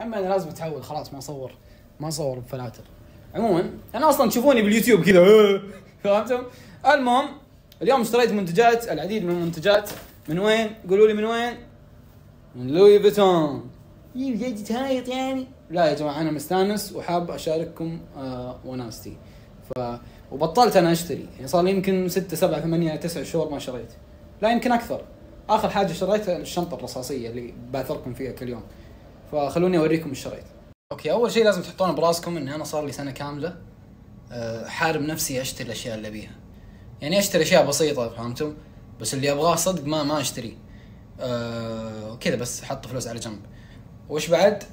اما انا لازم اتعود خلاص ما اصور بفلاتر. عموما انا اصلا تشوفوني باليوتيوب كذا فهمتم؟ المهم اليوم اشتريت منتجات، العديد من المنتجات. من وين؟ قولوا لي من وين؟ من لوي فيتون. جاي تهايط يعني؟ لا يا جماعه انا مستانس وحاب اشارككم وناستي. وبطلت انا اشتري، يعني صار لي يمكن 6 7 8 9 شهور ما شريت، لا يمكن اكثر. اخر حاجه شريتها الشنطه الرصاصيه اللي باثركم فيها كل يوم، فخلوني اوريكم ايش شريت. اوكي، اول شيء لازم تحطون براسكم ان انا صار لي سنه كامله حارب نفسي اشتري الاشياء اللي ابيها. يعني اشتري اشياء بسيطه فهمتم، بس اللي ابغاه صدق ما اشتري كذا، بس احط فلوس على جنب. وش بعد؟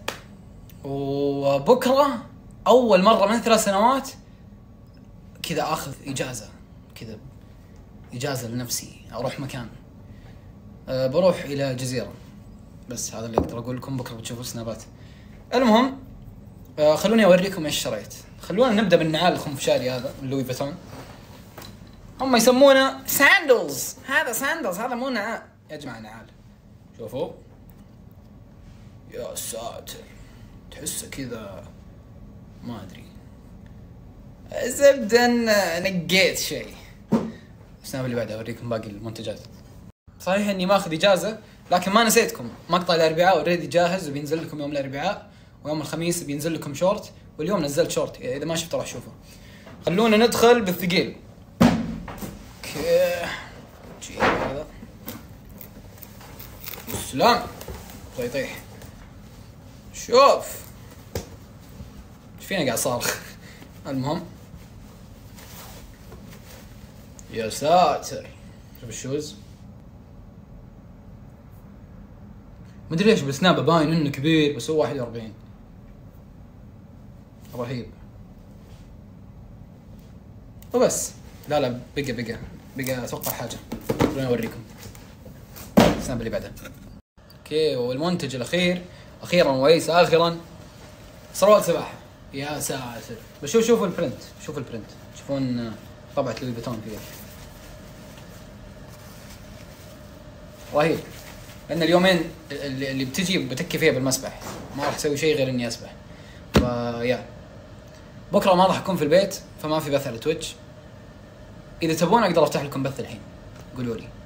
وبكره اول مره من 3 سنوات كذا اخذ اجازه، كذا اجازه لنفسي، اروح مكان. بروح الى جزيره. بس هذا اللي اقدر اقول لكم، بكره بتشوفوا سنابات. المهم خلوني اوريكم ايش شريت. خلونا نبدا بالنعال الخنفشاري هذا من لوي فيتون. هم يسمونه ساندلز، هذا ساندلز، هذا مو نعال يا جماعه. نعال شوفوا يا ساتر، تحسه كذا ما ادري، زبدا نقيت شيء. السناب اللي بعدها اوريكم باقي المنتجات. صحيح اني ماخذ اجازه، لكن ما نسيتكم. مقطع الاربعاء اوريدي جاهز وبينزل لكم يوم الاربعاء، ويوم الخميس بينزل لكم شورت، واليوم نزلت شورت، اذا ما شفته راح شوفه. خلونا ندخل بالثقيل. اوكي جيب هذا، سلام يطيح. شوف ايش فينا قاعد صارخ. المهم يا ساتر، شوف الشوز. مدري ليش بالسناب باين انه كبير، بس هو 41. رهيب. وبس. لا بقى اتوقع حاجه. خلوني اوريكم السناب اللي بعدها. اوكي، والمنتج الاخير اخيرا وليس اخرا، سروال سباحه. يا ساتر، بس شوفوا البرنت، شوفوا البرنت، تشوفون طبعة لوي فيتون فيها. رهيب. لان اليومين اللي بتجي بتكي فيها بالمسبح، ما راح اسوي شيء غير اني اسبح. فيا بكره ما راح اكون في البيت، فما في بث على تويتش. اذا تبون اقدر افتح لكم بث الحين، قولوا لي.